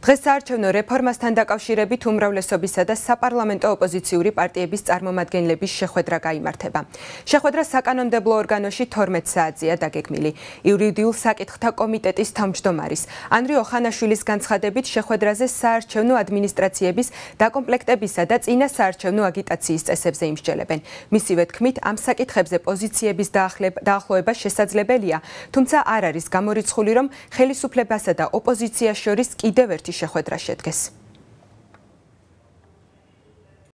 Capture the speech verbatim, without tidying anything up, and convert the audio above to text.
დღეს საარჩევნო რეფორმასთან დაკავშირებით უმრავლესობისა და საპარლამენტო ოპოზიციური პარტიების წარმომადგენლების შეხვედრა გაიმართება. შეხვედრა საკანონმდებლო ორგანოში თორმეტ საათზეა დაგეგმილი. იურიდიულ საკითხთა კომიტეტის თავმჯდომარის ანდრე ოხანაშვილის განცხადებით შეხვედრაზე საარჩევნო ადმინისტრაციების დაკომპლექტებისა და წინა საარჩევნო აგიტაციის წესებზე იმსჯელებენ. მისივე თქმით, ამ საკითხებზე პოზიციების დაახლოება შესაძლებელია, თუმცა არ არის გამორიცხული, რომ ხელისუფლებასა და ოპოზიციას შორის კიდევ ერთი შეხვედრა შედგეს.